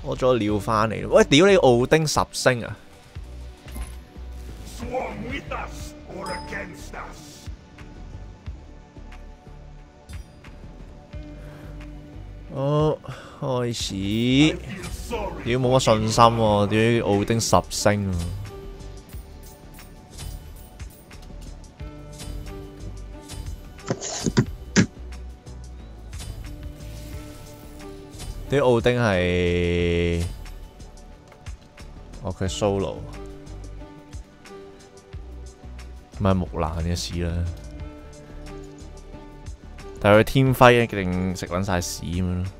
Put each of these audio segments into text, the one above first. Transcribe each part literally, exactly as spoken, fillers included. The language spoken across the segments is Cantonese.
攞咗料翻嚟。喂，屌你奧丁十星啊！哦，開始，屌冇乜信心喎，屌奧丁十星啊！啲奧丁係哦佢 solo， 咪木蘭嘅事啦。但係佢天輝一定食撚晒屎咁樣咯。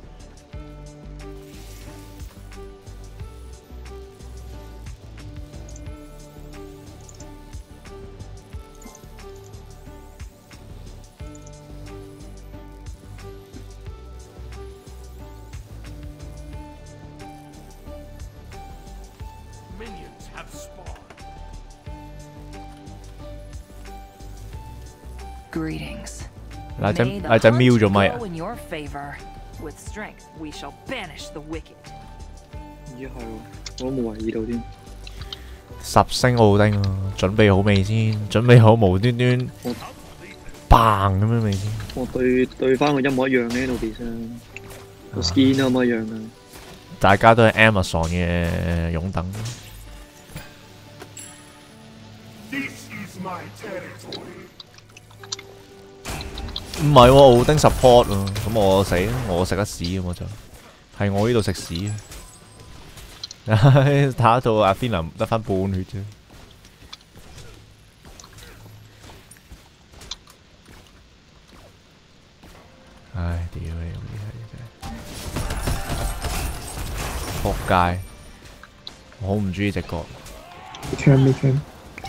Greetings. 嗱隻嗱隻瞄咗咪啊！ With strength, we shall banish the wicked. 咦係喎，我都冇懷疑到添。 十星奧丁啊！準備好未先？準備好無端端 bang 咁樣未先？ 我對對翻個一模一樣嘅 Anubis 啊，個 skin 都一模一樣啊！ 大家都係 Amazon 嘅擁躉。唔係喎，奧丁 support 啊，咁我死，我食得屎咁我就，係我呢度食屎。打到阿菲林得翻半血啫。唉，屌你咁厲害真係，仆街！我好唔中意隻角。 你聽你聽。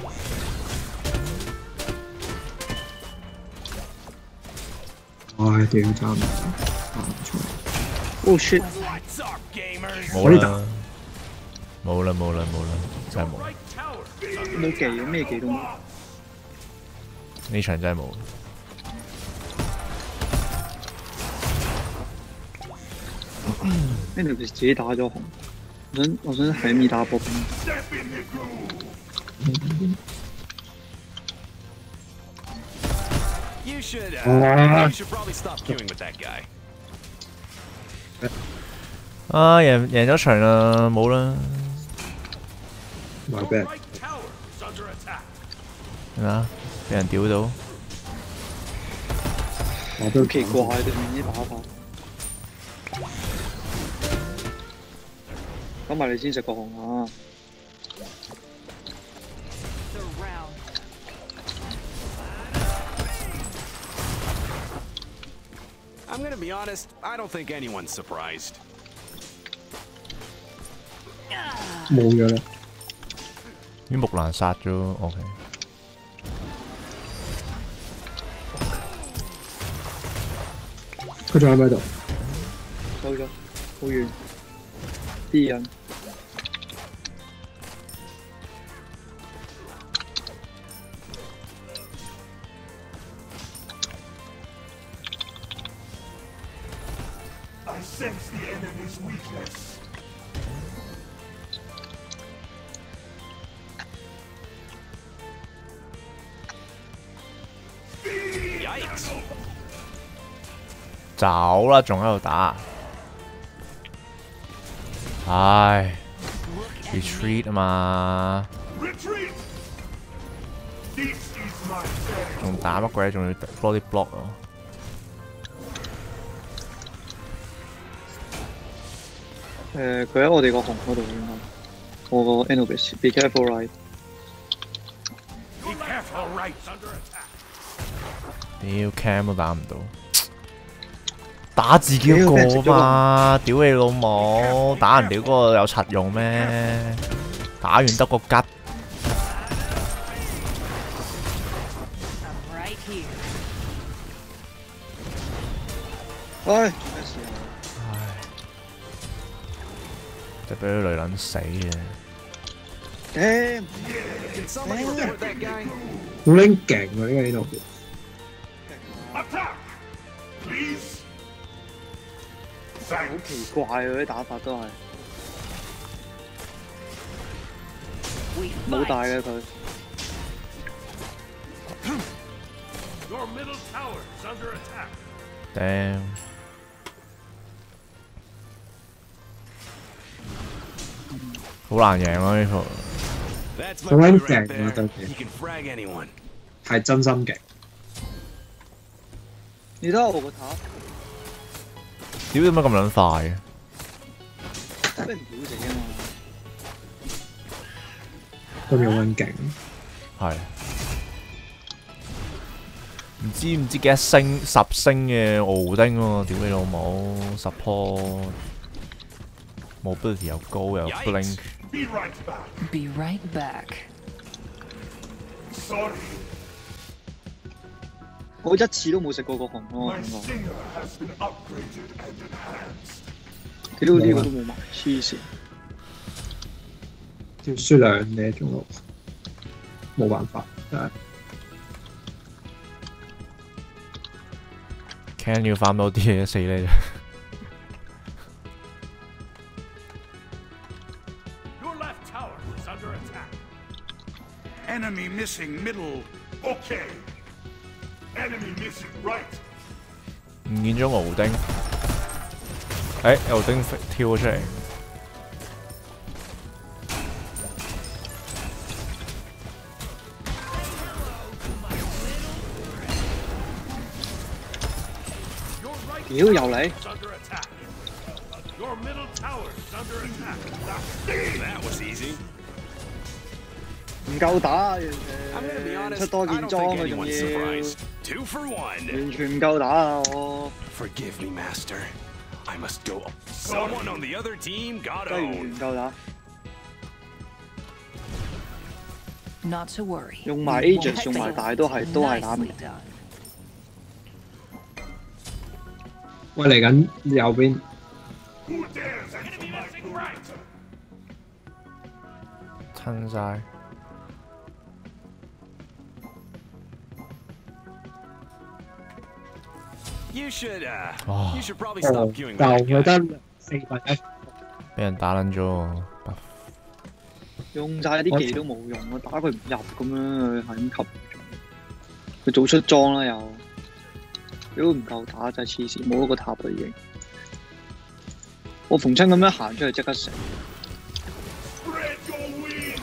唉，屌爭唔錯。 Oh shit！ 冇啦，冇啦，冇啦，冇啦，真係冇。 冇技嘅，咩技都冇。 呢場真係冇。 Anubis 自己打咗紅，我想我想係咁意打波兵。 You should, uh, you should probably stop queuing with that guy. 啊，贏贏咗場啦，冇啦。 My bad。 係嘛？俾人屌到。 好奇怪嘅呢啲打法。咁埋你先食個紅啊！ I'm gonna be honest, I don't think anyone's surprised. 冇咗啦。 啲木蘭殺咗 ，OK。 佢仲喺咪度？ 走咗，好遠。啲人。 Sense the enemy's weakness. Yikes! 走啦，仲喺度打。唉 ，retreat 啊嘛。仲打乜鬼？仲要多啲 block 啊！ 誒，佢喺我哋個紅嗰度應該。我個 Anubis，be careful right。 Be careful right under attack。 屌 cam 都打唔到，打自己嗰個嘛！屌你老母，打人哋嗰個有柒用咩？打完得個吉。 唉，咩事啊？ 就俾佢雷撚死嘅。 Damn！ 好撚勁喎！呢個呢度。 好奇怪啊！啲打法都係。 唔好大嘅佢。 Your middle tower is under attack. Damn！ 好難贏啊呢套。 That's my 好 boy 撚 right 勁啊 there. 對佢， He can frag anyone. 係真心勁。 你睇下我個塔， 屌點解咁撚快嘅？ 俾人屌死啊嘛！ 都有撚勁。 係。唔知唔知幾多星十星嘅奧丁喎，屌你老母！support mobility 又高又 blink。 Be right back. Be right back. Sorry, 我一次都冇食過個紅咯， my 感覺。 stinger has been upgraded and enhanced. 屌呢個都冇埋，黐線！ 要輸兩嘢中路，冇辦法，真係。 Can 要翻多啲嘢死你！ Your left tower is under attack. Enemy missing middle. Okay. Enemy missing right. 唔見咗奧丁。誒奧丁跳咗出嚟。 屌又嚟！ Is under attack. Your middle tower is under attack. That was easy. 唔夠打， I'm gonna be 誒 honest. 出多 I 件 don't 裝 think 啊，仲 anyone's 要 surprised. Two for one. 完全唔夠打啊！我 Forgive me, Master. I must go. Someone on the other team got 真係完全 owned. 唔夠打， Not to worry. 用埋 We won't Aegis 用埋 fail. 大都係都係打唔 Nicely 贏。 done. 喂，嚟緊右邊 Who dares enter my perimeter? 親晒。 You should, uh, Oh. you should probably 哦 stop queuing 就 with 佢 that guy. 得四分一。 俾人打撚咗喎。 用晒啲技都冇用啊，打佢唔入咁樣，係咁吸。佢早出裝啦又，如果唔夠打真係黐線，冇一個塔啦已經。我逢親咁樣行出去即刻死。 Spread your wings.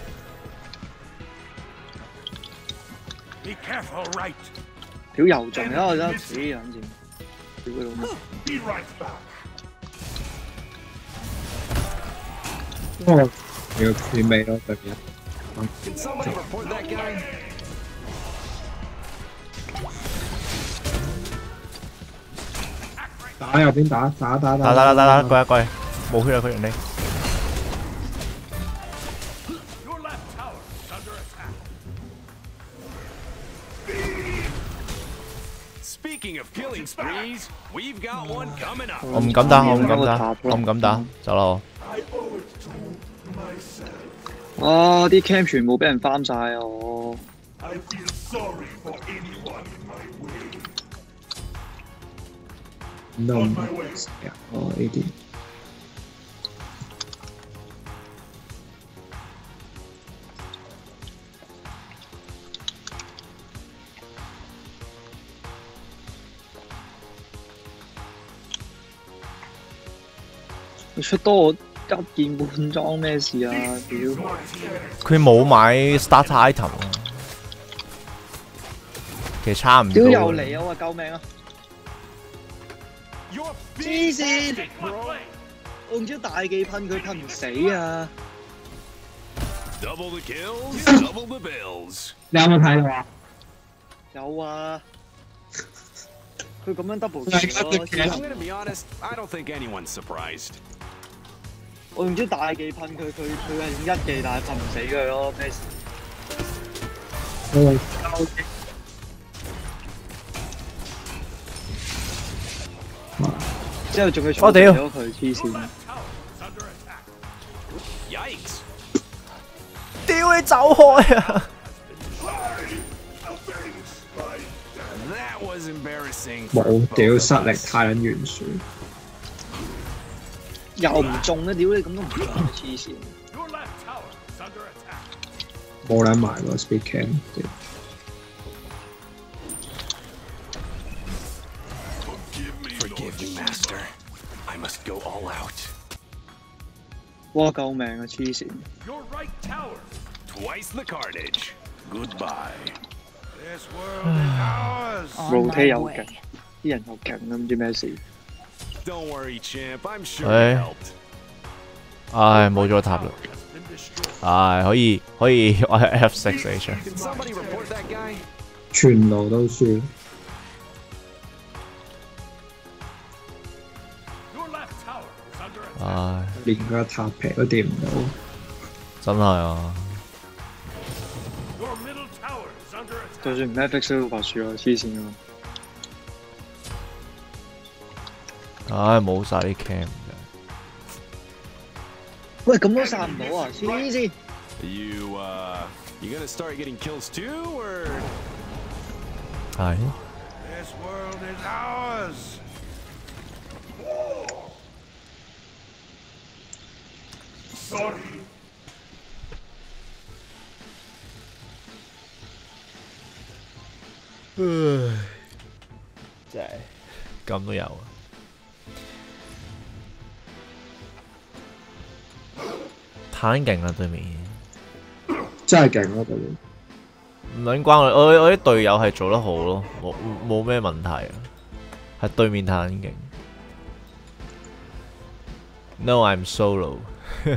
Be careful, right. 屌又中啦！我真係死撚線，屌佢老母！ Be right back. 哦，要斷尾咯對面。 Can somebody report that guy? 打右邊打打打打打打打打，過嚟過嚟，冇血啊佢人哋。 Your left tower is under attack. Speaking of killing sprees, we've got one coming up. 我唔敢打，我唔敢打，我唔敢打，走啦我。 I owe it to myself. 啊！啲 cam 全部俾人翻晒啊！我 I feel sorry for anyone in my way. 咁都 On 唔 my way. 係哦呢啲。 你出多我一件半裝咩事啊？屌！ 佢冇買 starter item 啊，其實差唔多。 屌又嚟啊！我話救命啊！ Your 黐線！ my way. 我用招大技噴佢噴唔死啊！ Double the kills, double the bills. 你有冇睇到啊？ 有啊！佢咁樣 double 係 kill 咯 double kill I'm gonna be honest. I don't think anyone's surprised. 我用招大技噴佢，佢佢係用一技，但係噴唔死佢咯，咩事？ 我用交之後仲要我屌咗佢黐線。 Under attack. Yikes. 屌你走開啊！ That was embarrassing. 冇屌實力太撚懸殊。 又唔中啊！屌你咁都唔中啊！黐線。 Your left tower is under attack. 冇撚埋喎 speed cam。 Forgive me, Master. I must go all out. 哇！救命啊！黐線。 Your right tower. Twice the carnage. Goodbye. This world is ours. On Rotate my 又 way. 勁，啲人又勁啊！唔知咩事。 Don't worry, champ. I'm sure Hey. it helped. 唉，冇咗塔啦。 Has been destroyed. 唉，可以可以，我係 F 六 H。 Can somebody report that guy? 全路都輸。 Your left tower is under attack. 唉， 連個塔皮都掂唔到。 真係啊！ Your middle tower is under attack. 就算唔 Netflix 都發輸啊！黐線啊！ 唉，冇晒啲 cam 嘅。 喂，咁都殺唔到啊！黐線！ You, uh, you gonna start getting kills too, or? 係 This world is ours. Sorry. 真係咁都有啊！太勁啦對面， 真係勁咯對面。 唔撚關我，我我啲隊友係做得好咯，冇冇咩問題啊，係對面太撚勁。No, I'm solo 。